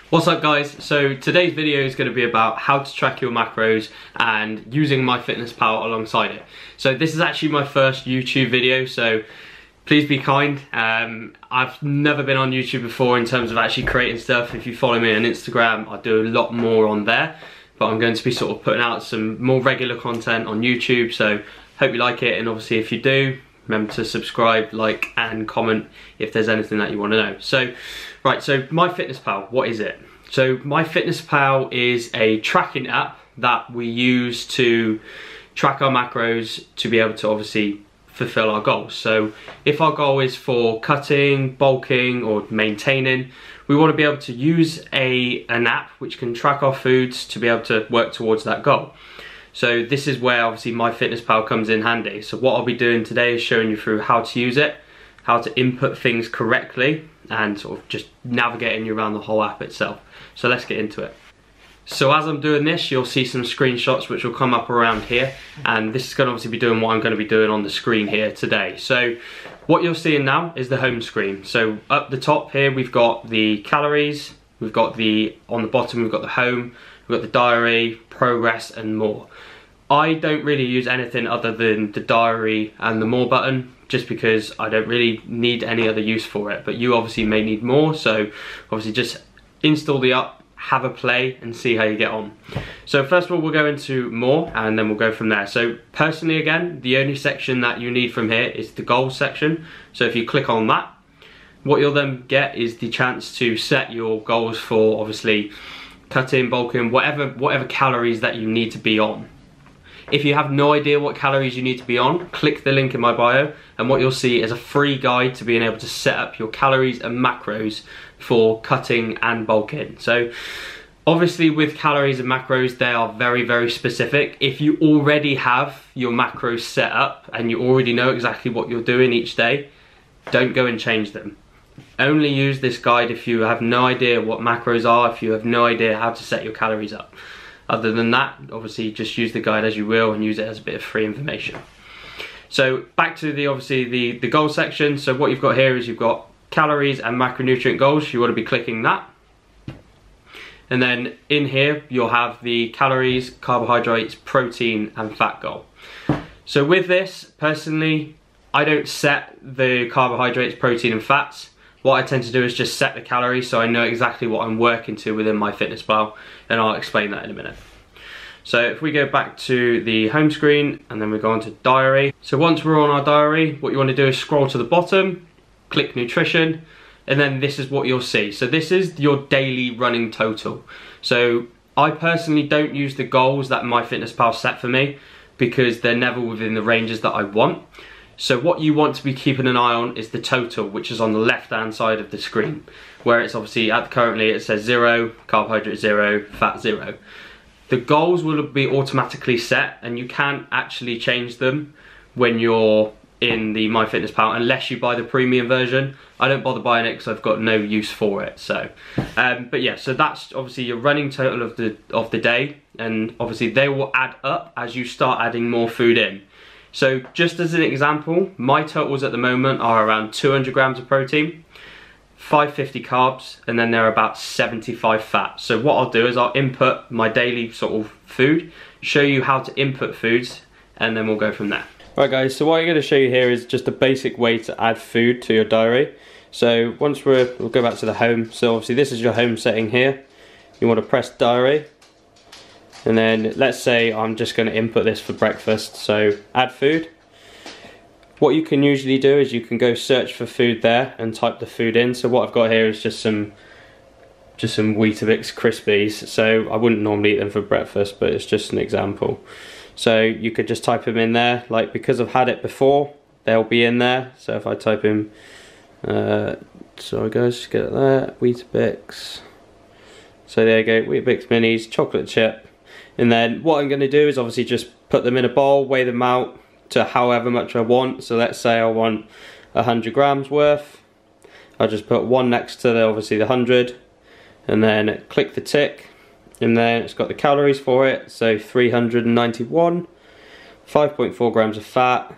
What's up guys? So today's video is going to be about how to track your macros and using MyFitnessPal alongside it. So this is actually my first YouTube video, so please be kind. I've never been on YouTube before in terms of actually creating stuff. If you follow me on Instagram, I do a lot more on there, but I'm going to be sort of putting out some more regular content on YouTube, so hope you like it, and obviously if you do, remember to subscribe, like and comment if there's anything that you want to know. So, right, so MyFitnessPal, what is it? So MyFitnessPal is a tracking app that we use to track our macros to be able to obviously fulfill our goals. So if our goal is for cutting, bulking or maintaining, we want to be able to use an app which can track our foods to be able to work towards that goal. So this is where obviously MyFitnessPal comes in handy. So what I'll be doing today is showing you through how to use it, how to input things correctly, and sort of just navigating you around the whole app itself. So let's get into it. So as I'm doing this, you'll see some screenshots which will come up around here, and this is going to obviously be doing what I'm going to be doing on the screen here today. So what you're seeing now is the home screen. So up the top here we've got the calories, we've got on the bottom we've got the home, we've got the diary, progress and more. I don't really use anything other than the diary and the more button, just because I don't really need any other use for it, but you obviously may need more, so obviously just install the app, have a play and see how you get on. So first of all we'll go into more and then we'll go from there. So personally, again, the only section that you need from here is the goals section. So if you click on that, what you'll then get is the chance to set your goals for obviously cutting, bulking, whatever calories that you need to be on. If you have no idea what calories you need to be on, click the link in my bio, and what you'll see is a free guide to being able to set up your calories and macros for cutting and bulking. So obviously with calories and macros, they are very, very specific. If you already have your macros set up and you already know exactly what you're doing each day, don't go and change them. Only use this guide if you have no idea what macros are, if you have no idea how to set your calories up. Other than that, obviously just use the guide as you will and use it as a bit of free information. So back to the goal section. So what you've got here is you've got calories and macronutrient goals. You want to be clicking that. And then in here you'll have the calories, carbohydrates, protein and fat goal. So with this, personally, I don't set the carbohydrates, protein and fats. What I tend to do is just set the calories so I know exactly what I'm working to within MyFitnessPal, and I'll explain that in a minute. So if we go back to the home screen and then we go on to diary. So once we're on our diary, what you want to do is scroll to the bottom, click nutrition, and then this is what you'll see. So this is your daily running total. So I personally don't use the goals that MyFitnessPal set for me because they're never within the ranges that I want. So what you want to be keeping an eye on is the total, which is on the left hand side of the screen, where it's obviously currently it says 0, carbohydrate 0, fat 0. The goals will be automatically set and you can't actually change them when you're in the MyFitnessPal unless you buy the premium version. I don't bother buying it because I've got no use for it. So, but yeah, so that's obviously your running total of the day, and obviously they will add up as you start adding more food in. So just as an example, my totals at the moment are around 200 grams of protein, 550 carbs, and then they're about 75 fat. So what I'll do is I'll input my daily sort of food, show you how to input foods, and then we'll go from there. Right guys, so what I'm going to show you here is just a basic way to add food to your diary. So once we'll go back to the home. So obviously this is your home setting here. You want to press diary. And then let's say I'm just going to input this for breakfast, so add food. What you can usually do is you can go search for food there and type the food in. So what I've got here is just some Weetabix Crispies. So I wouldn't normally eat them for breakfast, but it's just an example. So you could just type them in there, like because I've had it before, they'll be in there. So if I type in, sorry guys, just get it there, Weetabix. So there you go, Weetabix Minis, chocolate chip. And then what I'm going to do is obviously just put them in a bowl, weigh them out to however much I want. So let's say I want 100 grams worth. I'll just put one next to obviously the 100, and then click the tick, and then it's got the calories for it. So 391, 5.4 grams of fat,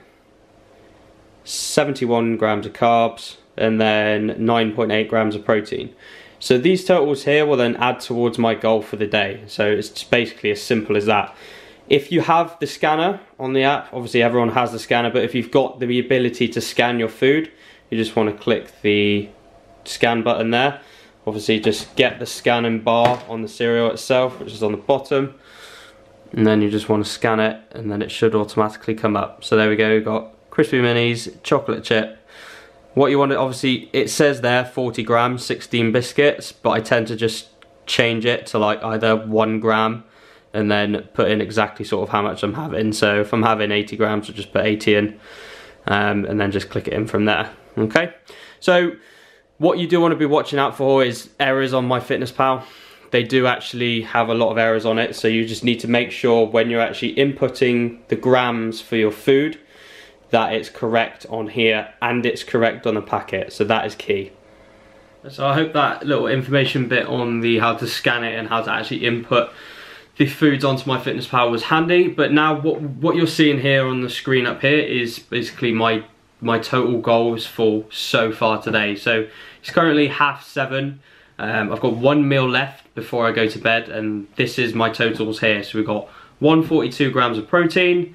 71 grams of carbs, and then 9.8 grams of protein. So these totals here will then add towards my goal for the day. So it's basically as simple as that. If you have the scanner on the app, obviously everyone has the scanner, but if you've got the ability to scan your food, you just want to click the scan button there. Obviously just get the scanning bar on the cereal itself, which is on the bottom, and then you just want to scan it, and then it should automatically come up. So there we go, we've got crispy minis, chocolate chip. What you want to, obviously it says there 40 grams, 16 biscuits, but I tend to just change it to like either 1 gram and then put in exactly sort of how much I'm having. So if I'm having 80 grams, I'll just put 80 in, and then just click it in from there. Okay, so what you do want to be watching out for is errors on MyFitnessPal. They do actually have a lot of errors on it, so you just need to make sure when you're actually inputting the grams for your food that it's correct on here and it's correct on the packet, so that is key. So I hope that little information bit on the how to scan it and how to actually input the foods onto MyFitnessPal was handy. But now what you're seeing here on the screen up here is basically my total goals for so far today. So it's currently 7:30. I've got 1 meal left before I go to bed, and this is my totals here. So we've got 142 grams of protein,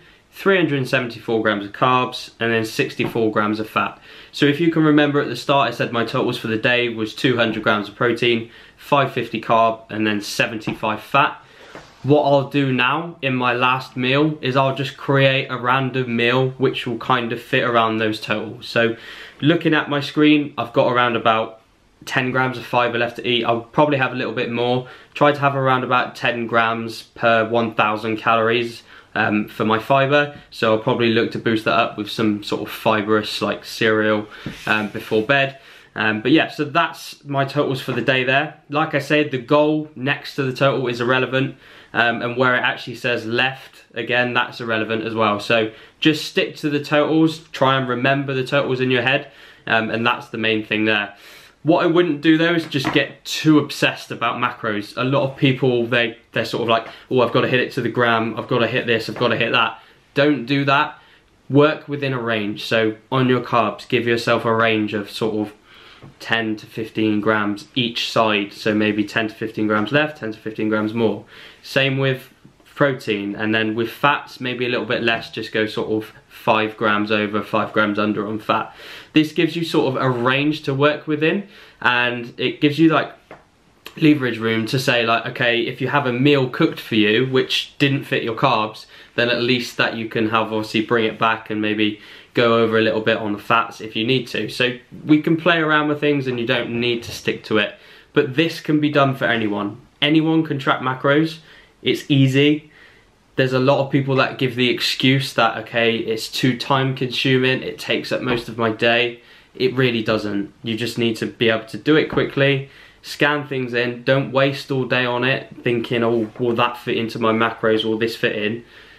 374 grams of carbs, and then 64 grams of fat. So if you can remember at the start, I said my totals for the day was 200 grams of protein, 550 carb, and then 75 fat. What I'll do now in my last meal is I'll just create a random meal which will kind of fit around those totals. So looking at my screen, I've got around about 10 grams of fiber left to eat. I'll probably have a little bit more. Try to have around about 10 grams per 1,000 calories for my fiber. So I'll probably look to boost that up with some sort of fibrous like cereal before bed. But yeah, so that's my totals for the day there. Like I said, the goal next to the total is irrelevant. And where it actually says left, again, that's irrelevant as well. So just stick to the totals, try and remember the totals in your head, and that's the main thing there. What I wouldn't do though is just get too obsessed about macros. A lot of people, they're sort of like, oh, I've got to hit it to the gram, I've got to hit this, I've got to hit that. Don't do that. Work within a range. So on your carbs, give yourself a range of sort of 10 to 15 grams each side. So maybe 10 to 15 grams left, 10 to 15 grams more. Same with protein, and then with fats, maybe a little bit less, just go sort of 5 grams over, 5 grams under on fat. This gives you sort of a range to work within, and it gives you like leverage room to say like, okay, if you have a meal cooked for you which didn't fit your carbs, then at least that you can have obviously bring it back and maybe go over a little bit on the fats if you need to. So we can play around with things and you don't need to stick to it. But this can be done for anyone. Anyone can track macros. It's easy. There's a lot of people that give the excuse that, okay, it's too time consuming, it takes up most of my day. It really doesn't. You just need to be able to do it quickly, scan things in, don't waste all day on it thinking, oh, will that fit into my macros, will this fit in?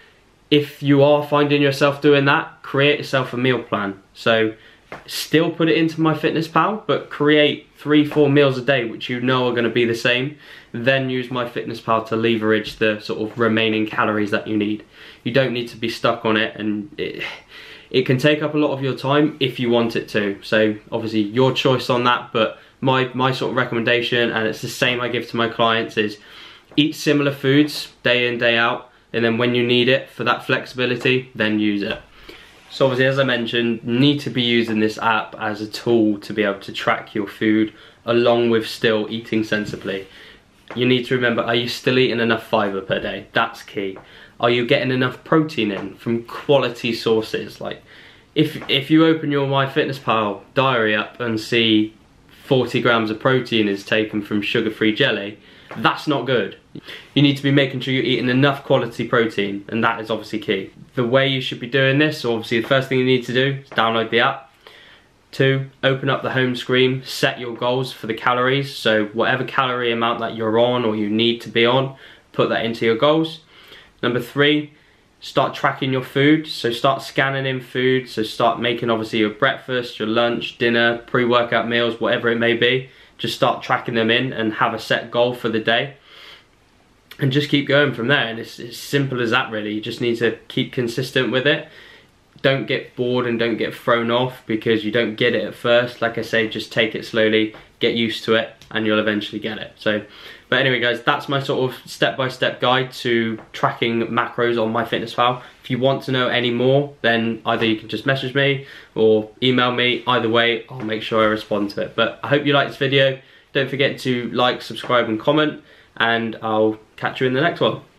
If you are finding yourself doing that, create yourself a meal plan. So still put it into MyFitnessPal, but create 3-4 meals a day which you know are going to be the same. Then use MyFitnessPal to leverage the sort of remaining calories that you need. You don't need to be stuck on it, and it can take up a lot of your time if you want it to. So obviously your choice on that, but my sort of recommendation, and it's the same I give to my clients, is eat similar foods day in, day out, and then when you need it for that flexibility, then use it. So obviously, as I mentioned, need to be using this app as a tool to be able to track your food along with still eating sensibly. You need to remember, are you still eating enough fiber per day? That's key. Are you getting enough protein in from quality sources? Like if you open your MyFitnessPal diary up and see 40 grams of protein is taken from sugar-free jelly, that's not good. You need to be making sure you're eating enough quality protein, and that is obviously key. The way you should be doing this, so obviously the first thing you need to do is download the app. 2, open up the home screen, set your goals for the calories. So whatever calorie amount that you're on or you need to be on, put that into your goals. Number 3, start tracking your food. So start scanning in food. So start making obviously your breakfast, your lunch, dinner, pre-workout meals, whatever it may be. Just start tracking them in and have a set goal for the day. And just keep going from there. And it's as simple as that really. You just need to keep consistent with it. Don't get bored and don't get thrown off because you don't get it at first. Like I say, just take it slowly, get used to it, and you'll eventually get it. So, but anyway guys, that's my sort of step-by-step guide to tracking macros on MyFitnessPal. If you want to know any more, then either you can just message me or email me. Either way, I'll make sure I respond to it. But I hope you liked this video. Don't forget to like, subscribe and comment, and I'll catch you in the next one.